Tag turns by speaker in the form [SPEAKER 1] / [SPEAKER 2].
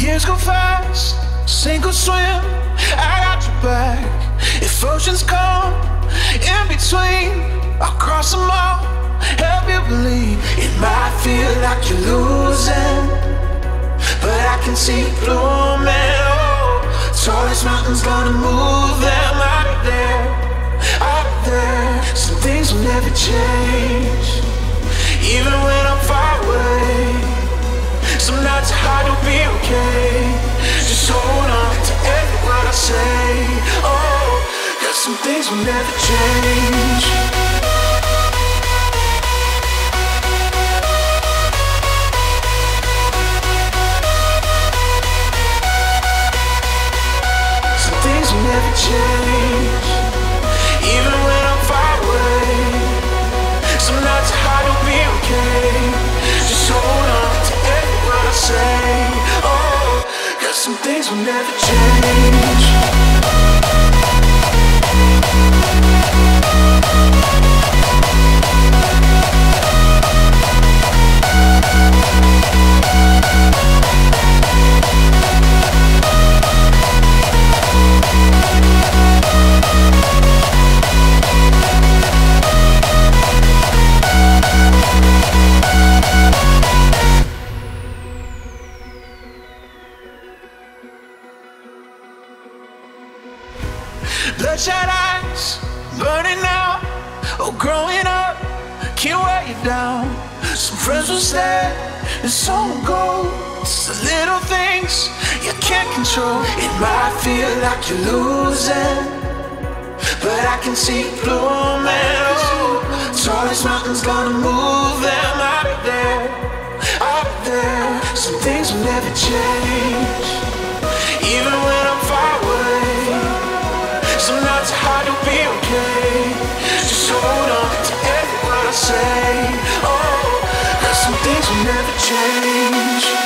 [SPEAKER 1] Years go fast, sink or swim, I got your back. If oceans come in between, I'll cross them all, help you believe. It might feel like you're losing, but I can see it blooming. Oh, tallest mountain's gonna move them out of there, out of there. Some things will never change, even when I'm far away. Some nights are hard to be okay. Just hold on to every word I say. Oh, 'cause some things will never change. Some things will never change, even when I'm far away. Some nights are hard to be okay. Just hold on to every word I say. Oh, 'cause some things will never change. Bloodshot eyes, burning out. Oh, growing up can't wear you down. Some friends will stay and some will go. It's the little things you can't control. It might feel like you're losing, but I can see it blooming. Oh, tallest mountain's gonna move them out of there, out of there. Some things will never change, even when I'm far away. Some nights are hard to be okay. Just hold on to every word I say. Oh, 'cause some things will never change.